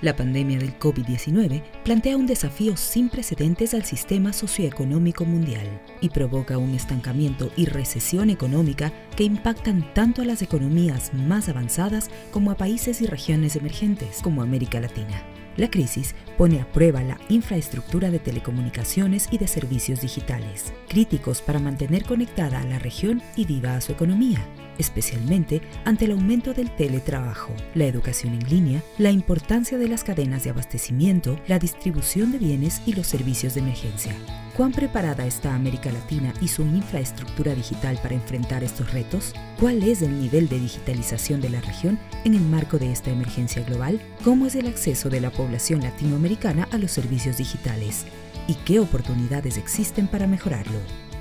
La pandemia del COVID-19 plantea un desafío sin precedentes al sistema socioeconómico mundial y provoca un estancamiento y recesión económica que impactan tanto a las economías más avanzadas como a países y regiones emergentes como América Latina. La crisis pone a prueba la infraestructura de telecomunicaciones y de servicios digitales, críticos para mantener conectada a la región y viva a su economía, especialmente ante el aumento del teletrabajo, la educación en línea, la importancia de las cadenas de abastecimiento, la distribución de bienes y los servicios de emergencia. ¿Cuán preparada está América Latina y su infraestructura digital para enfrentar estos retos? ¿Cuál es el nivel de digitalización de la región en el marco de esta emergencia global? ¿Cómo es el acceso de la población latinoamericana a los servicios digitales? ¿Y qué oportunidades existen para mejorarlo?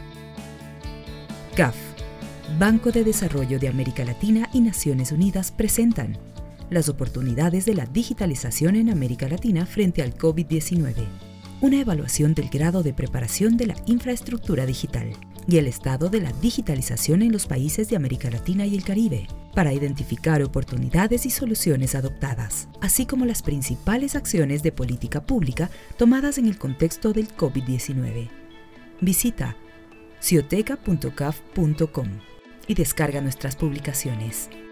CAF, Banco de Desarrollo de América Latina y Naciones Unidas presentan las oportunidades de la digitalización en América Latina frente al COVID-19. Una evaluación del grado de preparación de la infraestructura digital y el estado de la digitalización en los países de América Latina y el Caribe, para identificar oportunidades y soluciones adoptadas, así como las principales acciones de política pública tomadas en el contexto del COVID-19. Visita cioteca.caf.com y descarga nuestras publicaciones.